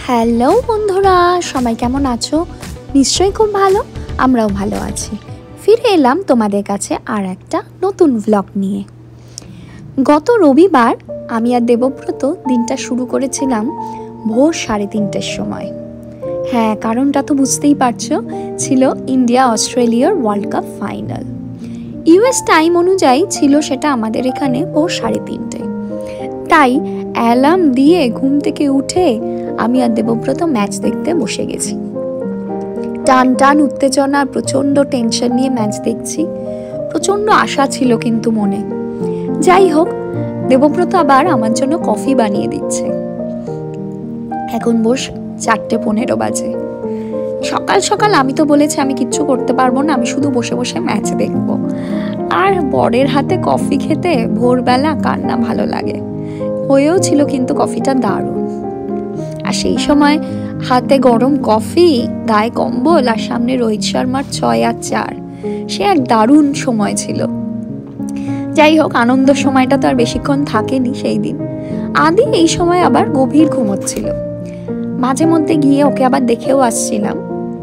Hello বন্ধুরা, সবাই কেমন আছো? নিশ্চয়ই খুব ভালো। আমরাও ভালো আছি। ফিরে এলাম তোমাদের কাছে আর একটা নতুন ভ্লগ নিয়ে। গত রবিবার আমি আর দেবব্রত দিনটা শুরু করেছিলাম ভোর 3:30টার সময়। হ্যাঁ, কারণটা তো বুঝতেই পারছো, ছিল ইন্ডিয়া অস্ট্রেলিয়ার world cup final. US time অনুযায়ী ছিল সেটা আমাদের এখানে ভোর 3:30টায়। তাই অ্যালার্ম দিয়ে ঘুম থেকে উঠে আমি আর দেবব্রত ম্যাচ দেখতে বসে গেছি। টান টান উত্তেজনা, প্রচন্ড টেনশন নিয়ে ম্যাচ দেখছি। প্রচন্ড আশা ছিল কিন্তু মনে। যাই হোক, দেবব্রত আবার আমার জন্য কফি বানিয়ে দিচ্ছে। এখন বস 4:15 বাজে। সকাল সকাল আমি তো বলেছি আমি কিচ্ছু করতে পারবো না, আমি শুধু বসে বসে ম্যাচ দেখবো। আর বরের হাতে কফি খেতে ভোরবেলা কার না ভালো লাগে। হয়েও ছিল কিন্তু কফিটা দারুণ। আর সেই সময় হাতে গরম কফি, গায়ে কম্বল, আর সামনে রোহিত শর্মার 6 আর 4, সে এক দারুণ সময় ছিল। যাই হোক, আনন্দ সময়টা তো আর বেশিক্ষণ থাকেনি সেই দিন। আদি এই সময় আবার গভীর ঘুমোচ্ছিল। মাঝে মধ্যে গিয়ে ওকে আবার দেখেও আসছিলাম।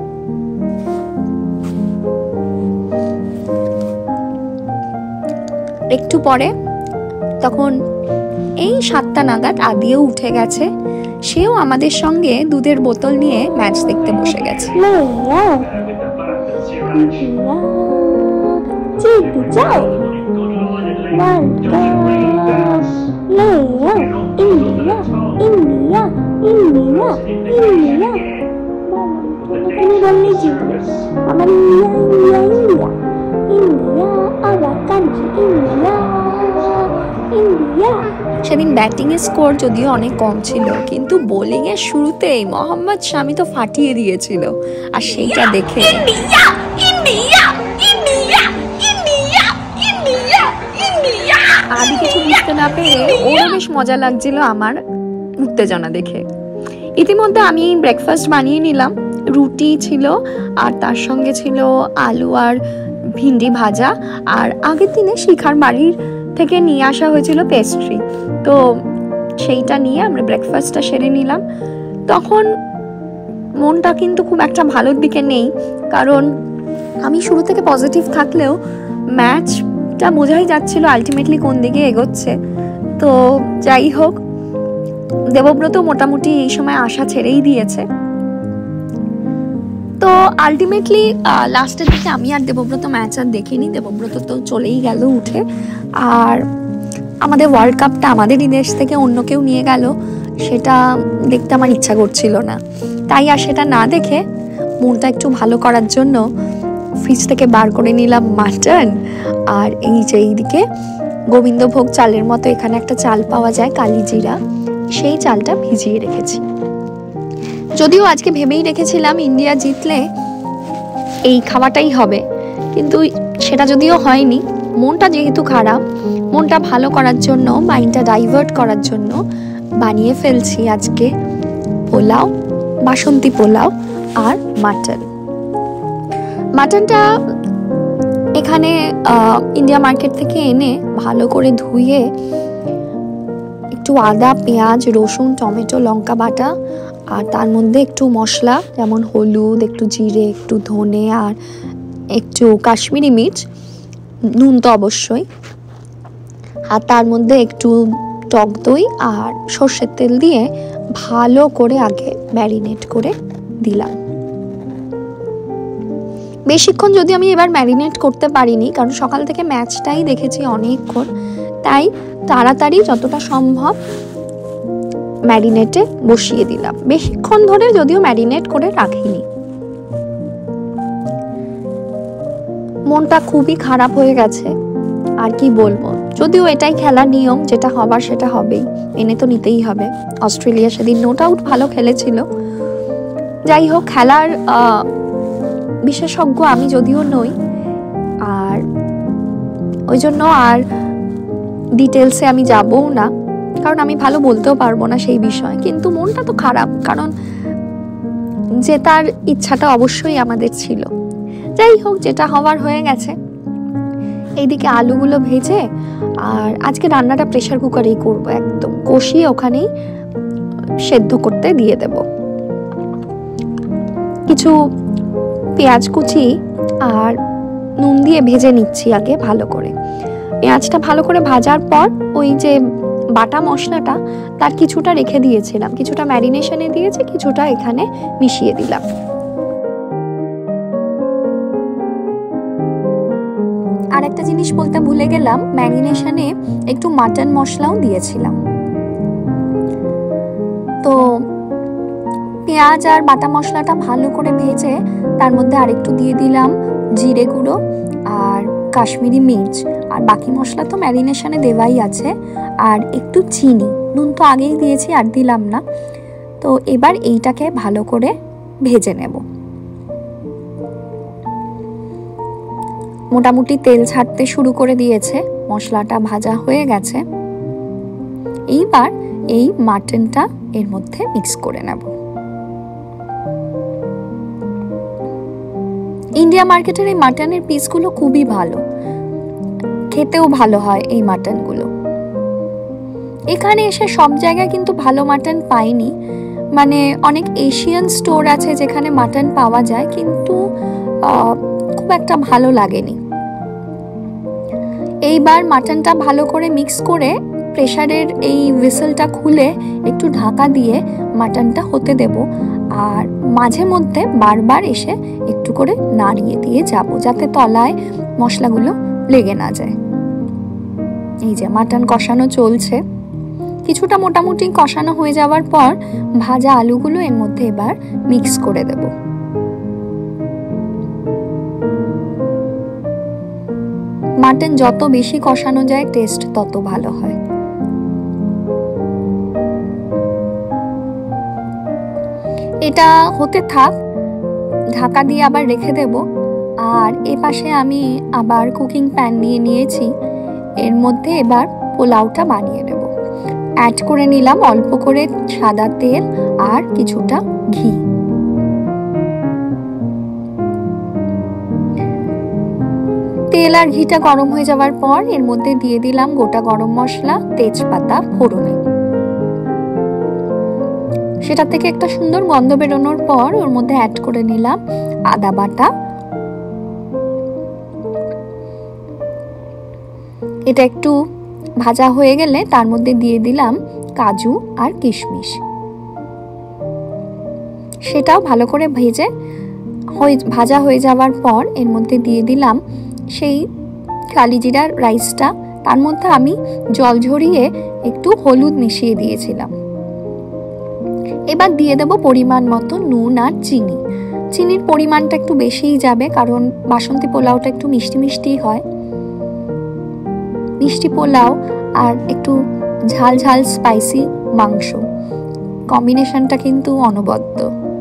একটু পরে তখন এই 7টা নাগাদ আদিও উঠে গেছে। সেও আমাদের সঙ্গে দুধের বোতল নিয়ে ম্যাচ দেখতে বসে গেছে। সেদিন ব্যাটিং এর স্কোর যদিও অনেক কম ছিল, কিন্তু বোলিং এর শুরুতেই মোহাম্মদ শামি তো ফাটিয়ে দিয়েছিল। আর সেইটা দেখে আদি কিছু বুঝতে না পেরে ওরও বেশ মজা লাগছিল আমার উত্তেজনা দেখে। ইতিমধ্যে আমি ব্রেকফাস্ট বানিয়ে নিলাম। রুটি ছিল আর তার সঙ্গে ছিল আলু আর ভিন্ডি ভাজা। আর আগের দিনে শিখার বাড়ির থেকে নিয়ে আসা হয়েছিল পেস্ট্রি, তো সেইটা নিয়ে আমরা ব্রেকফাস্টটা সেরে নিলাম। তখন মনটা কিন্তু খুব একটা ভালোর দিকে নেই, কারণ আমি শুরু থেকে পজিটিভ থাকলেও ম্যাচটা বোঝাই যাচ্ছিল আলটিমেটলি কোন দিকে এগোচ্ছে। তো যাই হোক, দেবব্রত মোটামুটি এই সময় আশা ছেড়েই দিয়েছে। তো আলটিমেটলি লাস্টের দিকে আমি আর দেবব্রত ম্যাচ আর দেখিনি। দেবব্রত তো চলেই গেল উঠে। আর আমাদের ওয়ার্ল্ড কাপটা আমাদেরই দেশ থেকে অন্য কেউ নিয়ে গেল, সেটা দেখতে আমার ইচ্ছা করছিল না। তাই আর সেটা না দেখে মনটা একটু ভালো করার জন্য ফ্রিজ থেকে বার করে নিলাম মাটন। আর এই যে এইদিকে গোবিন্দভোগ চালের মতো এখানে একটা চাল পাওয়া যায়, কালি জিরা, সেই চালটা ভিজিয়ে রেখেছি। যদিও আজকে ভেবেই রেখেছিলাম ইন্ডিয়া জিতলে এই খাওয়াটাই হবে, কিন্তু সেটা যদিও হয়নি। মনটা যেহেতু খারাপ, মনটা ভালো করার জন্য, মাইন্ডটা ডাইভার্ট করার জন্য বানিয়ে ফেলছি আজকে পোলাও, বাসন্তী পোলাও আর মাটন। মাটনটা এখানে ইন্ডিয়া মার্কেট থেকে এনে ভালো করে ধুয়ে একটু আদা, পেঁয়াজ, রসুন, টমেটো, লঙ্কা বাটা, আর তার মধ্যে একটু মশলা যেমন হলুদ, একটু জিরে, একটু ধনে, আর একটু কাশ্মীরি মির্চ, নুন তো অবশ্যই, আর তার মধ্যে একটু টক দই আর সর্ষের তেল দিয়ে ভালো করে আগে ম্যারিনেট করে দিলাম। বেশিক্ষণ যদি আমি এবার ম্যারিনেট করতে পারিনি, কারণ সকাল থেকে ম্যাচটাই দেখেছি অনেকক্ষণ, তাই তাড়াতাড়ি যতটা সম্ভব ম্যারিনেটে বসিয়ে দিলাম। বেশিক্ষণ ধরে যদিও ম্যারিনেট করে রাখিনি। মনটা খুবই খারাপ হয়ে গেছে, আর কি বলবো। যদিও এটাই খেলার নিয়ম, যেটা হবার সেটা হবেই, মেনে তো নিতেই হবে। অস্ট্রেলিয়া সেদিন নো ডাউট ভালো খেলেছিল। যাই হোক, খেলার বিশেষজ্ঞ আমি যদিও নই, আর ওই জন্য আর ডিটেলসে আমি যাবও না, কারণ আমি ভালো বলতেও পারবো না সেই বিষয়। কিন্তু মনটা তো খারাপ, কারণ জেতার ইচ্ছাটা অবশ্যই আমাদের ছিল। যাই হোক, যেটা হওয়ার হয়ে গেছে। এইদিকে আলুগুলো ভেজে, আর আজকে রান্নাটা প্রেসার কুকারেই করবো, একদম কষিয়ে ওখানেই সেদ্ধ করতে দিয়ে দেব। কিছু পেঁয়াজ কুচি আর নুন দিয়ে ভেজে নিচ্ছি আগে ভালো করে। পেঁয়াজটা ভালো করে ভাজার পর ওই যে বাটা মশলাটা তার কিছুটা রেখে দিয়েছিলাম, কিছুটা ম্যারিনেশনে দিয়েছি, কিছুটা এখানে মিশিয়ে দিলাম। আর একটা জিনিস বলতে ভুলে গেলাম, ম্যারিনেশনে একটু মাটন মশলাও দিয়েছিলাম। তো পেঁয়াজ আর বাটা মশলাটা ভালো করে ভেজে তার মধ্যে আরেকটু দিয়ে দিলাম জিরে গুঁড়ো আর কাশ্মীরি মির্চ, আর বাকি মশলা তো ম্যারিনেশনে দেওয়াই আছে, আর একটু চিনি, নুন তো আগেই দিয়েছি আর দিলাম না। তো এবার এইটাকে ভালো করে ভেজে নেব। মোটামুটি তেল ছাড়তে শুরু করে দিয়েছে, মশলাটা ভাজা হয়ে গেছে। এইবার এই মাটনটা এর মধ্যে মিক্স করে নেব। ইন্ডিয়া মার্কেটের এই মাটনের পিসগুলো খুবই ভালো, খেতেও ভালো হয় এই মাটনগুলো। এখানে এসে সব জায়গায় কিন্তু ভালো মাটন পাইনি, মানে অনেক এশিয়ান স্টোর আছে যেখানে মাটন পাওয়া যায়, কিন্তু খুব একটা ভালো লাগেনি। এইবার মাটনটা ভালো করে মিক্স করে প্রেসারের এই হুইসেলটা খুলে একটু ঢাকা দিয়ে মাটনটা হতে দেব, আর মাঝে মধ্যে বারবার এসে একটু করে নাড়িয়ে দিয়ে যাব যাতে তলায় মশলাগুলো লেগে না যায়। এই যে মাটন কষানো চলছে, কিছুটা মোটামুটি কষানো হয়ে যাওয়ার পর ভাজা আলুগুলো এর মধ্যে এবার মিক্স করে দেব। মাটন যত বেশি কষানো যায় টেস্ট তত ভালো হয়। এটা হতে থাক, ঢাকা দিয়ে আবার রেখে দেব। আর এপাশে আমি আবার কুকিং প্যান নিয়ে নিয়েছি, এর মধ্যে এবার পোলাওটা বানিয়ে নেব। অ্যাড করে নিলাম অল্প করে সাদা তেল আর কিছুটা ঘি। তেল আর ঘিটা গরম হয়ে যাওয়ার পর এর মধ্যে দিয়ে দিলাম গোটা গরম মশলা, তেজপাতা ফোড়নে। সেটা থেকে একটা সুন্দর গন্ধ বেরোনোর পর ওর মধ্যে অ্যাড করে নিলাম আদা বাটা। এটা একটু ভাজা হয়ে গেলে তার মধ্যে দিয়ে দিলাম কাজু আর কিশমিশ। সেটাও ভালো করে ভাজা হয়ে যাওয়ার পর এর মধ্যে দিয়ে দিলাম সেই কালি জিরার রাইসটা। তার মধ্যে আমি জল ঝরিয়ে একটু হলুদ মিশিয়ে দিয়েছিলাম। এবার দিয়ে দেব পরিমাণ মতো নুন আর চিনি। চিনির পরিমাণটা একটু বেশিই যাবে, কারণ বাসন্তী পোলাওটা একটু মিষ্টি মিষ্টি হয়। মিষ্টি পোলাও আর একটু ঝাল ঝাল স্পাইসি মাংস, কম্বিনেশনটা কিন্তু অনবদ্য।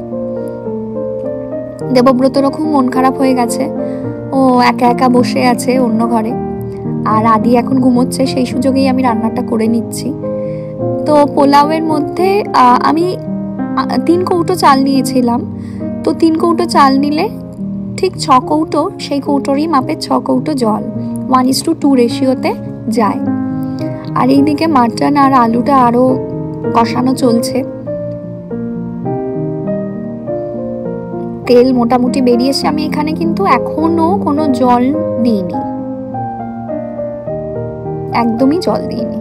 দেবব্রতরও খুব মন খারাপ হয়ে গেছে, ও একা একা বসে আছে অন্য ঘরে, আর আদি এখন ঘুমোচ্ছে, সেই সুযোগেই আমি রান্নাটা করে নিচ্ছি। তো পোলাওয়ের মধ্যে আমি 3 কৌটো চাল নিয়েছিলাম। তো 3 কৌটো চাল নিলে ঠিক 6 কৌটো, সেই কৌটোরই মাপে 6 কৌটো জল 1:2 রেশিওতে যায়। আর এইদিকে মাটন আর আলুটা আরো কষানো চলছে। তেল মোটামুটি বেরিয়েছে। আমি এখানে কিন্তু এখনো কোনো জল দিইনি, একদমই জল দিইনি।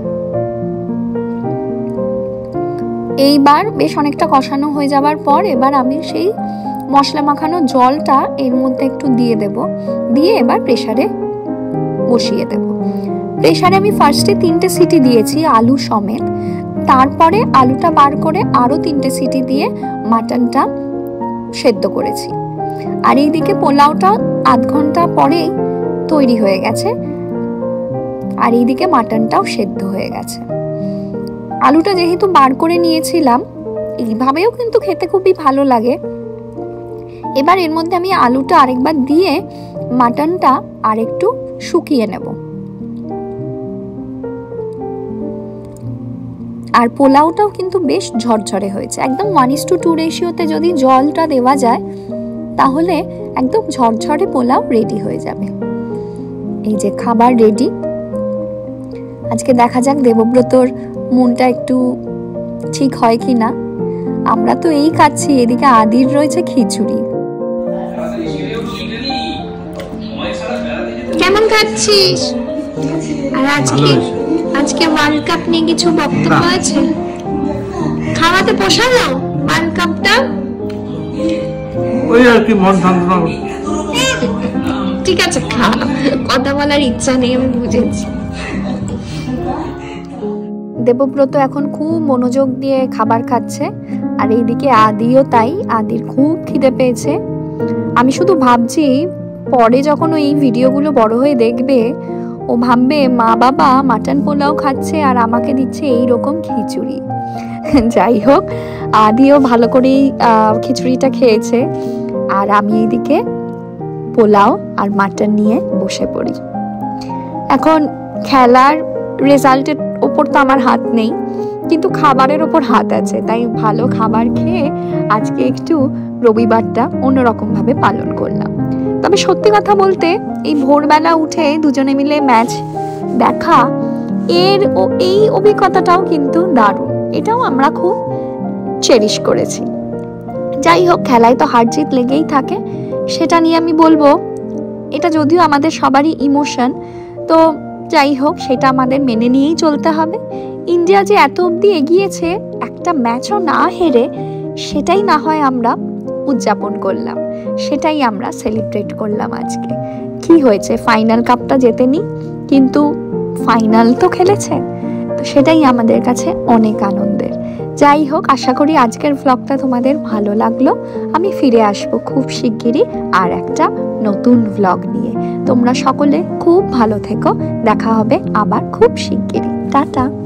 এইবার বেশ অনেকটা কষানো হয়ে যাওয়ার পর এবার আমি সেই মশলা মাখানো জলটা এর মধ্যে একটু দিয়ে দেব, দিয়ে এবার প্রেসারে বসিয়ে দেব। প্রেসারে আমি ফার্স্টে 3টে সিটি দিয়েছি আলু সমেত, তারপরে আলুটা বার করে আরো 3টে সিটি দিয়ে মাটনটা সেদ্ধ করেছি। আর এইদিকে পোলাওটা আধ ঘন্টা পরেই তৈরি হয়ে গেছে, আর এইদিকে মাটনটাও সেদ্ধ হয়ে গেছে। আলুটা যেহেতু বার করে নিয়েছিলাম, এইভাবেও কিন্তু খেতে খুবই ভালো লাগে। এবার এর মধ্যে আমি আলুটা আরেকবার দিয়ে মাটনটা আরেকটু শুকিয়ে নেব। আর পোলাওটাও কিন্তু বেশ ঝরঝরে হয়েছে, একদম 1:2 রেশিওতে যদি জলটা দেওয়া যায় তাহলে একদম ঝরঝরে পোলাও রেডি হয়ে যাবে। এই যে খাবার রেডি। আজকে দেখা যাক দেবব্রতর মনটা একটু ঠিক হয় কিনা। আমরা তো এই খাচ্ছি, এদিকে আদির রয়েছে খিচুড়ি। কেমন খাচ্ছিস? আর আজকে আজকে ওয়ার্ল্ড কাপ নিয়ে কিছু বক্তব্য আছে? খাওয়াতে পোষালো ওয়ার্ল্ড কাপটা? ওই আর কি, মন সান্ত্বনা। ঠিক আছে, খা, কথা বলার ইচ্ছা নেই, আমি বুঝেছি। দেবব্রত এখন খুব মনোযোগ দিয়ে খাবার খাচ্ছে, আর এইদিকে আদিও তাই। আদির খুব খিদে পেয়েছে। আমি শুধু ভাবছি পরে যখন ওই ভিডিওগুলো বড় হয়ে দেখবে, ও ভাববে মা বাবা মাটন পোলাও খাচ্ছে আর আমাকে দিচ্ছে এই রকম খিচুড়ি। যাই হোক, আদিও ভালো করেই খিচুড়িটা খেয়েছে, আর আমি এইদিকে পোলাও আর মাটন নিয়ে বসে পড়ি। এখন খেলার রেজাল্টের ওপর তো আমার হাত নেই, কিন্তু খাবারের ওপর হাত আছে। তাই ভালো খাবার খেয়ে আজকে একটু রবিবারটা অন্যরকম ভাবে পালন করলাম। তবে সত্যি কথা বলতে, এই ভোরবেলা উঠে দুজনে মিলে ম্যাচ দেখা, এই অভিজ্ঞতাটাও কিন্তু দারুণ। এটাও আমরা খুব চেরিশ করেছি। যাই হোক, খেলায় তো হার জিত লেগেই থাকে, সেটা নিয়ে আমি বলবো। এটা যদিও আমাদের সবারই ইমোশন, তো যাই হোক, সেটা আমাদের মেনে নিয়েই চলতে হবে। ইন্ডিয়া যে এত অবধি এগিয়েছে একটা ম্যাচও না হেরে, সেটাই না হয় আমরা উদযাপন করলাম, সেটাই আমরা সেলিব্রেট করলাম। আজকে কি হয়েছে, ফাইনাল কাপটা জেতেনি, কিন্তু ফাইনাল তো খেলেছে, তো সেটাই আমাদের কাছে অনেক আনন্দের। যাই হোক, আশা করি আজকের ভ্লগটা তোমাদের ভালো লাগলো। আমি ফিরে আসবো খুব শিগগিরই আর একটা নতুন ভ্লগ নিয়ে। তোমরা সকলে খুব ভালো থেকো, দেখা হবে আবার খুব শিগগিরই। টাটা।